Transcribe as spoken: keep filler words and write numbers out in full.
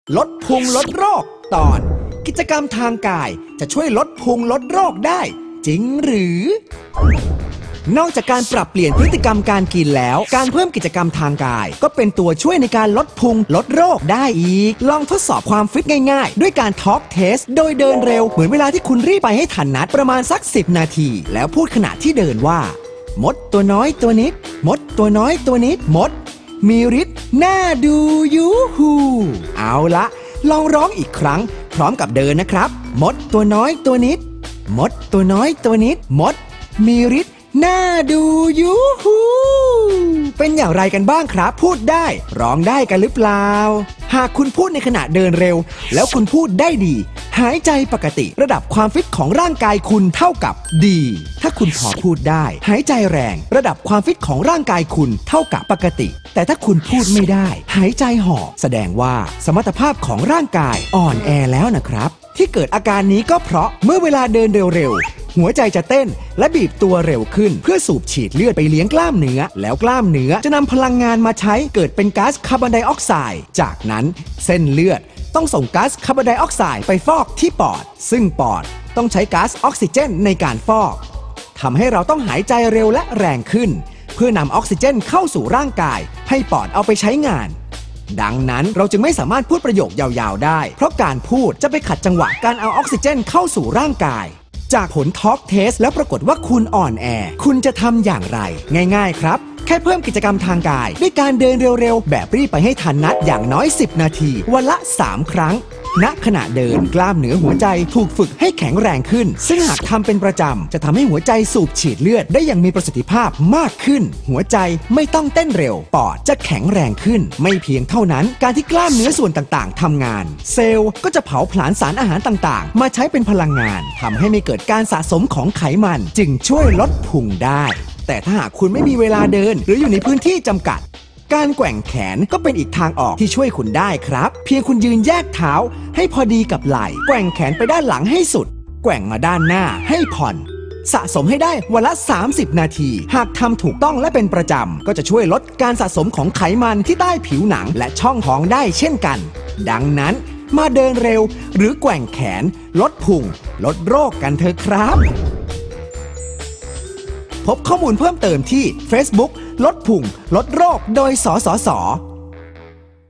ลดพุงลดโรคตอนกิจกรรมทางกายจะช่วยลดพุงลดโรคได้จริงหรือนอกจากการปรับเปลี่ยนพฤติกรรมการกินแล้วการเพิ่มกิจกรรมทางกายก็เป็นตัวช่วยในการลดพุงลดโรคได้อีกลองทดสอบความฟิตง่ายๆด้วยการทอล์กเทสโดยเดินเร็วเหมือนเวลาที่คุณรีบไปให้ทันนัดประมาณสักสิบนาทีแล้วพูดขณะที่เดินว่ามดตัวน้อยตัวนิดมดตัวน้อยตัวนิดมดมีฤทธิ์น่าดูยูฮูเอาละลองร้องอีกครั้งพร้อมกับเดินนะครับมดตัวน้อยตัวนิดมดตัวน้อยตัวนิดมดมีฤทธิ์น่าดูยูฮูเป็นอย่างไรกันบ้างครับพูดได้ร้องได้กันหรือเปล่าหากคุณพูดในขณะเดินเร็วแล้วคุณพูดได้ดีหายใจปกติระดับความฟิตของร่างกายคุณเท่ากับดีถ้าคุณพอพูดได้หายใจแรงระดับความฟิตของร่างกายคุณเท่ากับปกติแต่ถ้าคุณพูดไม่ได้หายใจหอบแสดงว่าสมรรถภาพของร่างกายอ่อนแอแล้วนะครับที่เกิดอาการนี้ก็เพราะเมื่อเวลาเดินเร็วๆหัวใจจะเต้นและบีบตัวเร็วขึ้นเพื่อสูบฉีดเลือดไปเลี้ยงกล้ามเนื้อแล้วกล้ามเนื้อจะนำพลังงานมาใช้เกิดเป็นก๊าซคาร์บอนไดออกไซด์จากนั้นเส้นเลือดต้องส่งก๊าซคาร์บอนไดออกไซด์ไปฟอกที่ปอดซึ่งปอดต้องใช้ก๊าซออกซิเจนในการฟอกทำให้เราต้องหายใจเร็วและแรงขึ้นเพื่อนำออกซิเจนเข้าสู่ร่างกายให้ปอดเอาไปใช้งานดังนั้นเราจึงไม่สามารถพูดประโยคยาวๆได้เพราะการพูดจะไปขัดจังหวะการเอาออกซิเจนเข้าสู่ร่างกายจากผลทอล์กเทสแล้วปรากฏว่าคุณอ่อนแอคุณจะทำอย่างไรง่ายๆครับแค่เพิ่มกิจกรรมทางกายด้วยการเดินเร็วๆแบบรีบไปให้ทันนัดอย่างน้อยสิบนาทีวันละสามครั้งณขณะเดินกล้ามเนื้อหัวใจถูกฝึกให้แข็งแรงขึ้นซึ่งหากทำเป็นประจำจะทำให้หัวใจสูบฉีดเลือดได้อย่างมีประสิทธิภาพมากขึ้นหัวใจไม่ต้องเต้นเร็วปอดจะแข็งแรงขึ้นไม่เพียงเท่านั้นการที่กล้ามเนื้อส่วนต่างๆทำงานเซลล์ก็จะเผาผลาญสารอาหารต่างๆมาใช้เป็นพลังงานทำให้ไม่เกิดการสะสมของไขมันจึงช่วยลดพุงได้แต่ถ้าหากคุณไม่มีเวลาเดินหรืออยู่ในพื้นที่จำกัดการแกว่งแขนก็เป็นอีกทางออกที่ช่วยคุณได้ครับเพียงคุณยืนแยกเท้าให้พอดีกับไหล่แกว่งแขนไปด้านหลังให้สุดแกว่งมาด้านหน้าให้ผ่อนสะสมให้ได้วันละสามสิบนาทีหากทำถูกต้องและเป็นประจำก็จะช่วยลดการสะสมของไขมันที่ใต้ผิวหนังและช่องท้องได้เช่นกันดังนั้นมาเดินเร็วหรือแกว่งแขนลดพุงลดโรคกันเถอะครับพบข้อมูลเพิ่มเติมที่ Facebook ลดพุงลดโรคโดยสสส